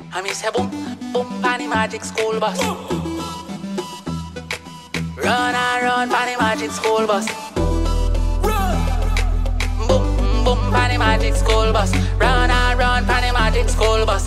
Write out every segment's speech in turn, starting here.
I me say boom, boom, pan the magic school bus. Run and run, pan the magic school bus. Boom, boom, pan the magic school bus. Run and run, pan the magic school bus.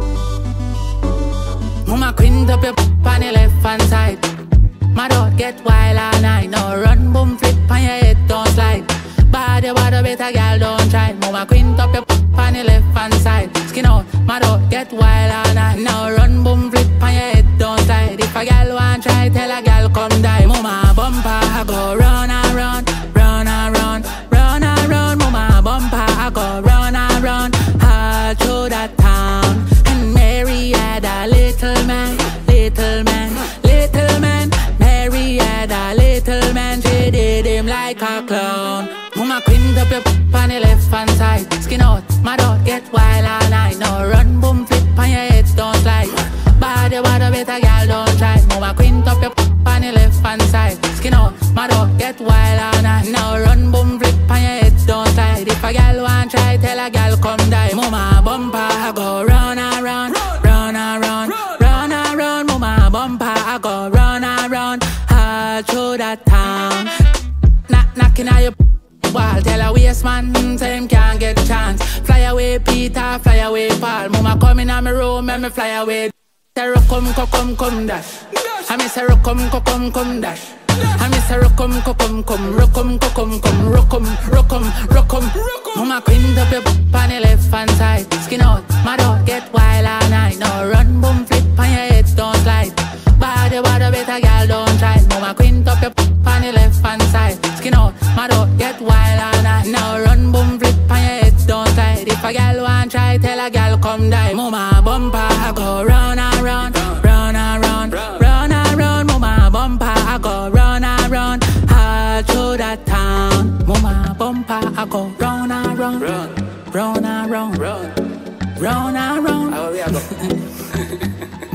Mama quint up your pan the left hand side. My dog get wild all night. Now run, boom, flip on your head, don't slide. Body, better girl, don't try. Mama quint up your on the left hand side. Skin out, my dog get wild all night. Now run, boom, flip on your head, don't slide. If a girl want try, tell a girl come die. Mama bumper, I go run and run, run and run, run and run. Mama bumper, I go run and run, all through that town. And Mary had a little man, little man, little man. Mary had a little man, she did him like a clown. Mama quint up your on the left hand side. Skin out, my dog get wild all night. Now run, boom, flip on your head, don't slide. Body, better girl, don't try. Mama quint up your on the left hand side. Skin out, my dog get wild all night. Now run, boom, flip on your head, don't slide. If a girl want try, tell a girl come die. Mama bumper, I go run and run, run and run, run and run. Mama bumper, I go run and run, all through that town. Knocking at your wall, tell a waste man, say him can't get chance. Fly away Peter, fly away Paul. Mama come in on my room, and me fly away. Say come dash. I me say come dash. I me say come. Mama quint up your on the left hand side. Skin out, my dog get wild all night. Now run, boom, flip on your head, don't slide. Body, better girl, don't try. Mama quint up your on the left hand side. Skin out, my dog get wild all night. Now run, boom, flip on your head, don't slide. If a girl want try, tell a girl come die. Mama bumper, I go run and run, run and run, run and run. Mama bumper, I go run and run, all through that town. Mama bumper, I go run and run, run and run, run and run. Oh, yeah, go.